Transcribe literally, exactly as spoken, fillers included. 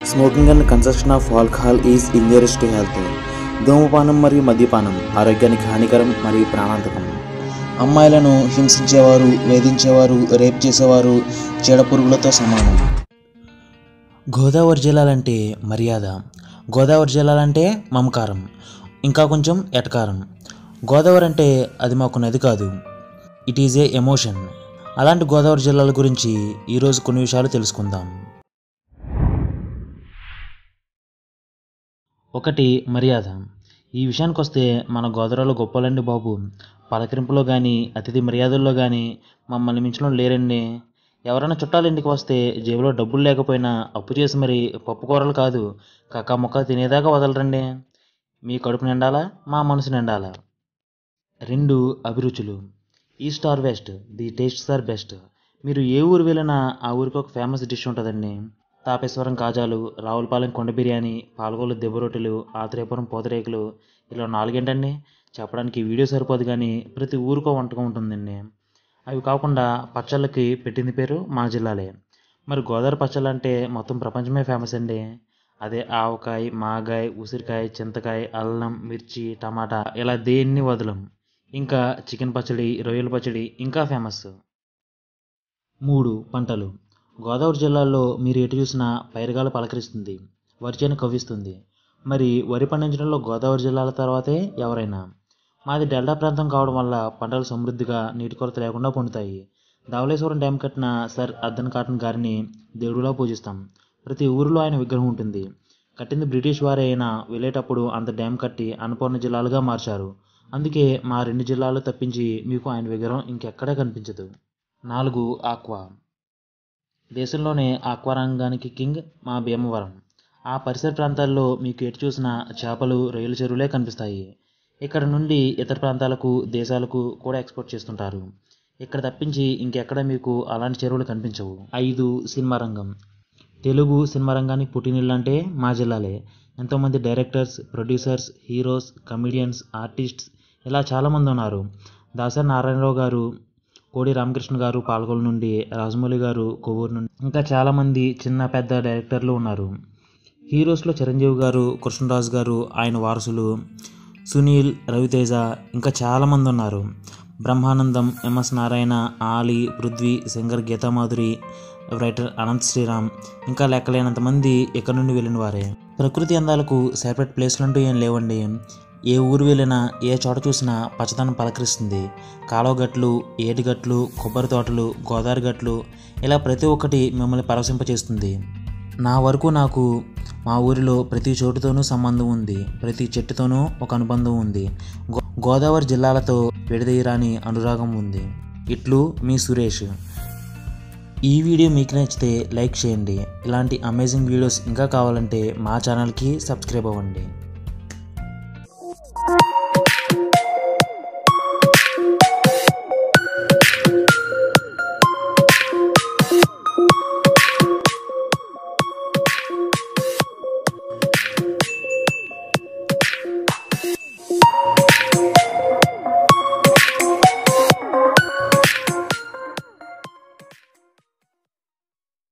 Smoking and consumption of alcohol is injurious to health. ధూమపానం మరియు మద్యపానం ఆరోగ్యానికి హానికరం మరియు ప్రాణాంతకం. అమ్మాయిలను హింసించేవారు, వేధించేవారు, రేప్ చేసేవారు చీడపురుగులతో సమానం. గోదావరి జిల్లాలంటే మర్యాద, గోదావరి జిల్లాలంటే మమకారం, ఇంకా కొంచెం ఎటకారం. గోదావరి అంటే అది మాకు నది కాదు, ఇట్ ఈజ్ ఏ ఎమోషన్. అలాంటి గోదావరి జిల్లాల గురించి ఈరోజు కొన్ని విషయాలు తెలుసుకుందాం. ఒకటి, మర్యాద. ఈ విషయానికి వస్తే మన గోదావరిలో గొప్పలండి బాబు. పలకరింపులో కానీ అతిథి మర్యాదల్లో కానీ మమ్మల్ని మించడం లేరండి. ఎవరైనా చుట్టాలు ఇంటికి వస్తే జేబులో డబ్బులు లేకపోయినా అప్పు చేసి మరి పప్పు కూరలు కాదు కక్క ముక్క తినేదాకా వదలరండి. మీ కడుపు నిండాలా, మా మనసు నిండాలా. రెండు, అభిరుచులు. East or west, the tastes are best. మీరు ఏ ఊరు వెళ్ళినా ఆ ఊరికి ఒక ఫేమస్ డిష్ ఉంటుందండి. తాపేశ్వరం కాజాలు, రావులపాలెం కొండ బిర్యానీ, పాలకొల్లు దెబ్బ రొట్టెలు, ఆత్రేయపురం పూతరేకులు, ఇలా నాలుగేంటండి చెప్పడానికి వీడియో సరిపోదు, కానీ ప్రతి ఊరికో వంటకం ఉంటుందండి. అవి కాకుండా పచ్చళ్ళకి పెట్టింది పేరు మా జిల్లాలే. మరి గోదావరి పచ్చళ్ళు అంటే మొత్తం ప్రపంచమే ఫేమస్ అండి. అదే ఆవకాయ, మాగాయ, ఉసిరికాయ, చింతకాయ, అల్లం, మిర్చి, టమాటా, ఇలా దేన్ని వదలం. ఇంకా చికెన్ పచ్చడి, రొయ్యల పచ్చడి ఇంకా ఫేమస్. మూడు, పంటలు. గోదావరి జిల్లాలో మీరు ఎటు చూసినా పైరుగాలు పలకరిస్తుంది, వరి చేను కవ్విస్తుంది. మరి వరి పండించడంలో గోదావరి జిల్లాల తర్వాతే ఎవరైనా. మాది డెల్టా ప్రాంతం కావడం వల్ల పంటలు సమృద్ధిగా, నీటి కొరత లేకుండా పండుతాయి. ధవళేశ్వరం డ్యామ్ కట్టిన సర్ అర్ధన్ కాటన్ గారిని దేవుడిలా పూజిస్తాం. ప్రతి ఊరిలో ఆయన విగ్రహం ఉంటుంది. కట్టింది బ్రిటిష్ వారే అయినా వెళ్ళేటప్పుడు అంత డ్యామ్ కట్టి అన్నపూర్ణ జిల్లాలుగా మార్చారు. అందుకే మా రెండు జిల్లాలు తప్పించి మీకు ఆయన విగ్రహం ఇంకెక్కడా కనిపించదు. నాలుగు, ఆక్వా. దేశంలోనే ఆక్వా రంగానికి కింగ్ మా భీమవరం. ఆ పరిసర ప్రాంతాల్లో మీకు ఎటు చూసినా చేపలు, రొయ్యల చెరువులే కనిపిస్తాయి. ఇక్కడ నుండి ఇతర ప్రాంతాలకు, దేశాలకు కూడా ఎక్స్పోర్ట్ చేస్తుంటారు. ఇక్కడ తప్పించి ఇంకెక్కడ మీకు అలాంటి చెరువులు కనిపించవు. ఐదు, సినిమా రంగం. తెలుగు సినిమా రంగానికి పుట్టినిల్లు అంటే మా జిల్లాలే. ఎంతోమంది directors, producers, heroes, comedians, artists ఇలా చాలామంది ఉన్నారు. దాసరి నారాయణరావు గారు, కోడి రామకృష్ణ గారు పాలకొల్లు నుండి, రాజమౌళి గారు కొవ్వూరు నుండి, ఇంకా చాలామంది చిన్న పెద్ద డైరెక్టర్లు ఉన్నారు. హీరోస్లో చిరంజీవి గారు, కృష్ణరాజు గారు, ఆయన వారసులు, సునీల్, రవితేజ ఇంకా చాలామంది ఉన్నారు. Brahmanandam, MS Narayana, Ali, Prithvi, singer Geetha Madhuri, writer Anantha Sriram ఇంకా లెక్కలేనంతమంది ఇక్కడ నుండి వెళ్ళిన వారే. ప్రకృతి అందాలకు సెపరేట్ ప్లేస్లు అంటూ ఏం లేవండి. ఏ ఊరు వెళ్ళినా, ఏ చోట చూసినా పచ్చదనం పలకరిస్తుంది. కాలువ గట్లు, ఏటిగట్లు, కొబ్బరి తోటలు, గోదావరి గట్లు ఇలా ప్రతి ఒక్కటి మిమ్మల్ని పరవశింపచేస్తుంది. నా వరకు నాకు మా ఊరిలో ప్రతి చోటుతోనూ సంబంధం ఉంది, ప్రతి చెట్టుతోనూ ఒక అనుబంధం ఉంది. గో గోదావరి జిల్లాలతో విడదీయరాని అనురాగం ఉంది. ఇట్లు మీ సురేష్. ఈ వీడియో మీకు నచ్చితే లైక్ చేయండి. ఇలాంటి అమేజింగ్ వీడియోస్ ఇంకా కావాలంటే మా ఛానల్కి సబ్స్క్రైబ్ అవ్వండి.